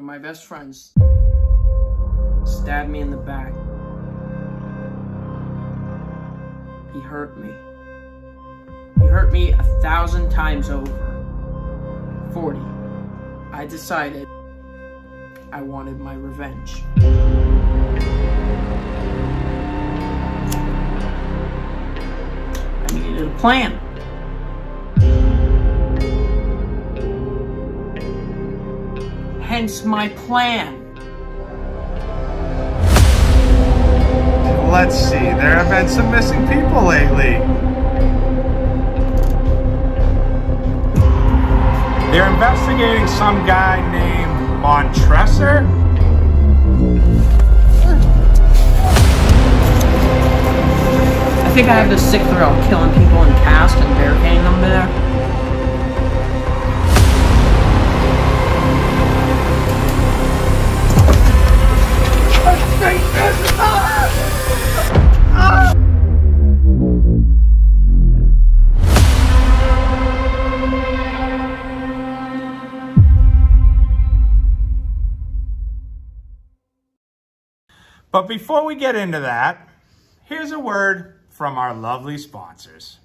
of my best friends stabbed me in the back. He hurt me. He hurt me 1,000 times over. 40. I decided I wanted my revenge. I needed a plan. Hence my plan. Let's see, there have been some missing people lately. They're investigating some guy named Montresor. I think I have the sick thrill of killing people in Cask and barricading them there. But before we get into that, here's a word from our lovely sponsors.